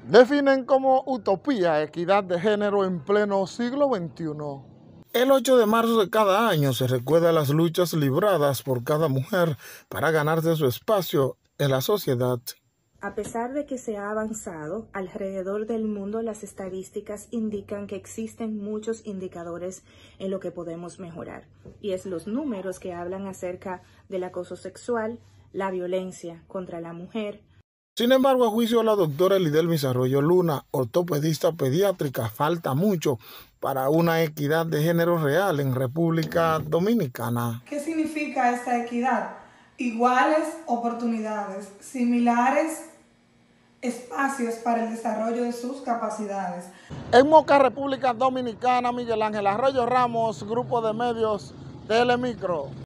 definen como utopía equidad de género en pleno siglo XXI. El 8 de marzo de cada año se recuerda las luchas libradas por cada mujer para ganarse su espacio en la sociedad. A pesar de que se ha avanzado, alrededor del mundo las estadísticas indican que existen muchos indicadores en lo que podemos mejorar. Y es los números que hablan acerca del acoso sexual, la violencia contra la mujer. Sin embargo, a juicio de la doctora Lidelmis Arroyo Luna, ortopedista pediátrica, falta mucho para una equidad de género real en República Dominicana. ¿Qué significa esta equidad? Iguales oportunidades, similares espacios para el desarrollo de sus capacidades. En Moca, República Dominicana, Miguel Ángel Arroyo Ramos, Grupo de Medios Telemicro.